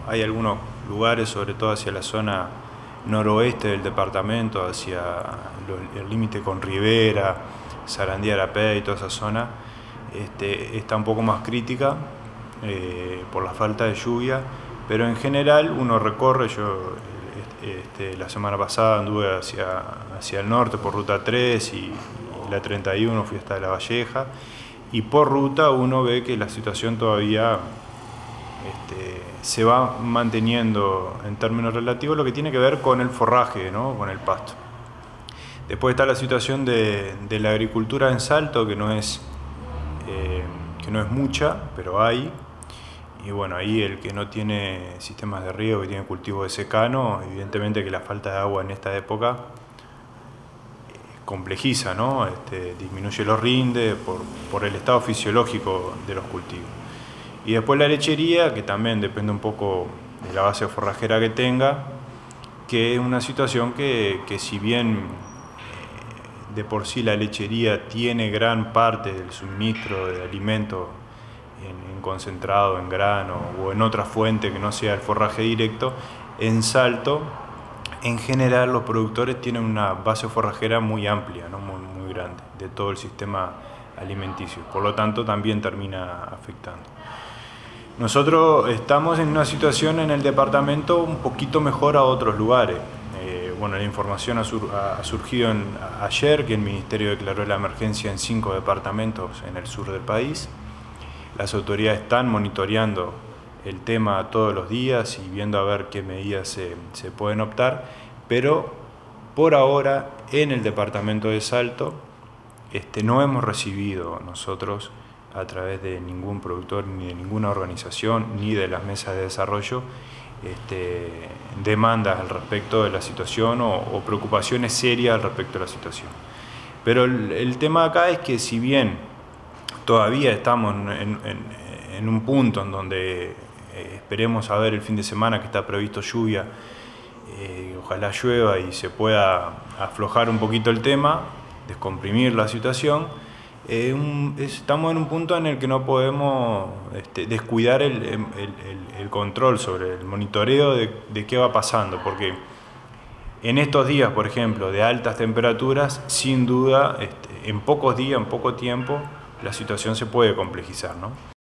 hay algunos lugares, sobre todo hacia la zona noroeste del departamento, hacia el límite con Rivera, Sarandí, Arapey y toda esa zona, está un poco más crítica por la falta de lluvia, pero en general uno recorre. Yo la semana pasada anduve hacia el norte por Ruta 3 y la 31, fui hasta La Valleja, y por ruta uno ve que la situación todavía se va manteniendo en términos relativos, lo que tiene que ver con el forraje, ¿no? Con el pasto. Después está la situación de la agricultura en Salto, que no es mucha, pero hay. Y bueno, ahí el que no tiene sistemas de riego, que tiene cultivo de secano, evidentemente que la falta de agua en esta época complejiza, ¿no? Disminuye los rindes por el estado fisiológico de los cultivos. Y después la lechería, que también depende un poco de la base forrajera que tenga, que es una situación que si bien de por sí la lechería tiene gran parte del suministro de alimentos en concentrado, en grano o en otra fuente que no sea el forraje directo, en Salto en general los productores tienen una base forrajera muy amplia, ¿no? muy grande, de todo el sistema alimenticio. Por lo tanto también termina afectando. Nosotros estamos en una situación en el departamento un poquito mejor a otros lugares. Bueno, la información ha surgido ayer, que el Ministerio declaró la emergencia en 5 departamentos en el sur del país. Las autoridades están monitoreando el tema todos los días y viendo a ver qué medidas se pueden optar, pero por ahora en el departamento de Salto no hemos recibido nosotros, a través de ningún productor ni de ninguna organización ni de las mesas de desarrollo, demandas al respecto de la situación o preocupaciones serias al respecto de la situación. Pero el tema acá es que si bien todavía estamos en un punto en donde esperemos a ver el fin de semana que está previsto lluvia, ojalá llueva y se pueda aflojar un poquito el tema, descomprimir la situación, estamos en un punto en el que no podemos descuidar el control sobre el monitoreo de qué va pasando, porque en estos días, por ejemplo, de altas temperaturas, sin duda, en pocos días, en poco tiempo, la situación se puede complejizar, ¿no?